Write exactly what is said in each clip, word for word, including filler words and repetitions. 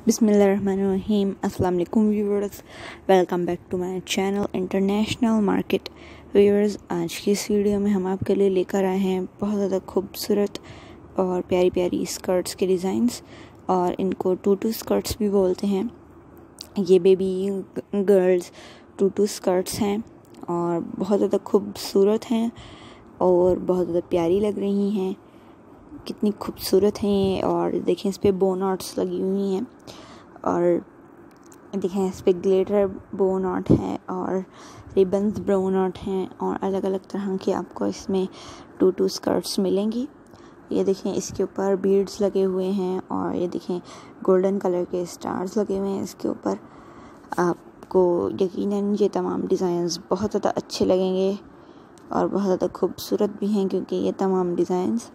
बिस्मिल्लाहिर्रहमानिर्रहीम। अस्सलाम वालेकुम viewers, welcome back to my channel international market. Viewers, आज की इस वीडियो में हम आपके लिए लेकर आए हैं बहुत ज़्यादा खूबसूरत और प्यारी प्यारी स्कर्ट्स के डिज़ाइंस, और इनको टूटू स्कर्ट्स भी बोलते हैं। ये बेबी गर्ल्स टूटू स्कर्ट्स हैं और बहुत ज़्यादा खूबसूरत हैं और बहुत ज़्यादा प्यारी लग रही हैं। कितनी खूबसूरत हैं, और देखें इस पर बो नॉट्स लगी हुई हैं, और देखें इस पर ग्लिटर बो नॉट है और रिबन्स बो नॉट हैं, और अलग अलग तरह के आपको इसमें टू टू स्कर्ट्स मिलेंगी। ये देखें इसके ऊपर बीड्स लगे हुए हैं, और ये देखें गोल्डन कलर के स्टार्स लगे हुए हैं इसके ऊपर। आपको यकीनन ये तमाम डिज़ाइंस बहुत ज़्यादा अच्छे लगेंगे और बहुत ज़्यादा खूबसूरत भी हैं, क्योंकि ये तमाम डिज़ाइंस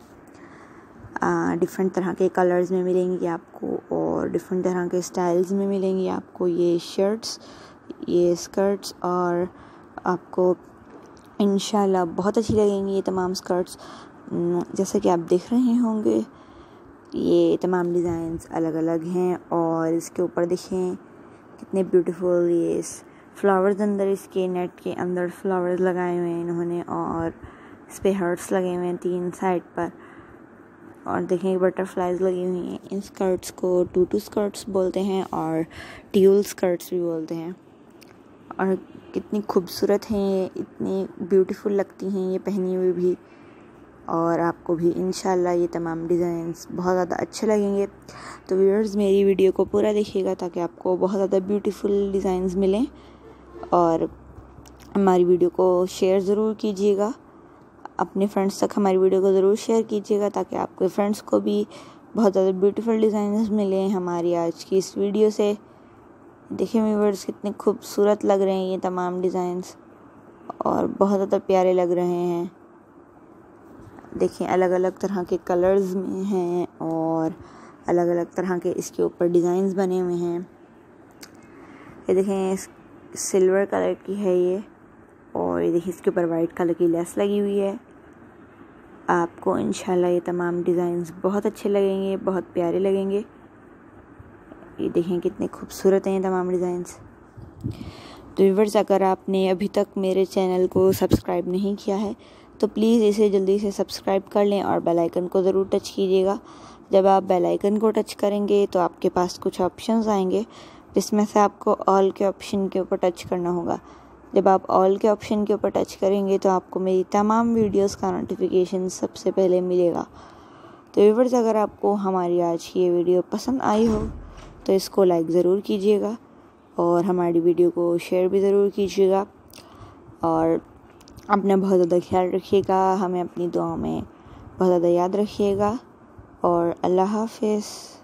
डिफरेंट तरह के कलर्स में मिलेंगी आपको, और डिफरेंट तरह के स्टाइल्स में मिलेंगी आपको ये शर्ट्स, ये स्कर्ट्स, और आपको इंशाल्लाह बहुत अच्छी लगेंगी ये तमाम स्कर्ट्स। जैसा कि आप देख रहे होंगे, ये तमाम डिज़ाइंस अलग अलग हैं, और इसके ऊपर देखें कितने ब्यूटीफुल ये फ्लावर्स अंदर इसके नेट के अंदर फ्लावर्स लगाए हुए हैं इन्होंने, और इस पर हार्ट्स लगे हुए हैं तीन साइड पर, और देखें बटरफ्लाइज लगी हुई हैं। इन स्कर्ट्स को टूटू स्कर्ट्स बोलते हैं और ट्यूल स्कर्ट्स भी बोलते हैं, और कितनी खूबसूरत हैं ये, इतनी ब्यूटीफुल लगती हैं ये पहनी हुई भी, और आपको भी इंशाल्लाह ये तमाम डिज़ाइंस बहुत ज़्यादा अच्छे लगेंगे। तो व्यूअर्स, मेरी वीडियो को पूरा देखिएगा ताकि आपको बहुत ज़्यादा ब्यूटीफुल डिज़ाइंस मिलें, और हमारी वीडियो को शेयर ज़रूर कीजिएगा, अपने फ्रेंड्स तक हमारी वीडियो को ज़रूर शेयर कीजिएगा ताकि आपके फ्रेंड्स को भी बहुत ज़्यादा ब्यूटीफुल डिज़ाइंस मिलें हमारी आज की इस वीडियो से। देखिए व्यूअर्स, कितने खूबसूरत लग रहे हैं ये तमाम डिज़ाइंस, और बहुत ज़्यादा प्यारे लग रहे हैं। देखिए अलग अलग तरह के कलर्स में हैं, और अलग अलग तरह के इसके ऊपर डिज़ाइंस बने हुए हैं। ये देखें सिल्वर कलर की है ये, और ये देखिए इसके ऊपर वाइट कलर की लेस लगी हुई है। आपको इंशाल्लाह ये तमाम डिज़ाइंस बहुत अच्छे लगेंगे, बहुत प्यारे लगेंगे। ये देखें कितने खूबसूरत हैं ये तमाम डिज़ाइंस। तो व्यूअर्स, अगर आपने अभी तक मेरे चैनल को सब्सक्राइब नहीं किया है तो प्लीज़ इसे जल्दी से सब्सक्राइब कर लें, और बेल आइकन को ज़रूर टच कीजिएगा। जब आप बेल आइकन को टच करेंगे तो आपके पास कुछ ऑप्शंस आएंगे, जिसमें से आपको ऑल के ऑप्शन के ऊपर टच करना होगा। जब आप ऑल के ऑप्शन के ऊपर टच करेंगे तो आपको मेरी तमाम वीडियोस का नोटिफिकेशन सबसे पहले मिलेगा। तो व्यूअर्स, अगर आपको हमारी आज की ये वीडियो पसंद आई हो तो इसको लाइक ज़रूर कीजिएगा, और हमारी वीडियो को शेयर भी ज़रूर कीजिएगा, और अपना बहुत ज़्यादा ख्याल रखिएगा। हमें अपनी दुआ में बहुत ज़्यादा याद रखिएगा, और अल्लाह हाफ़िज़।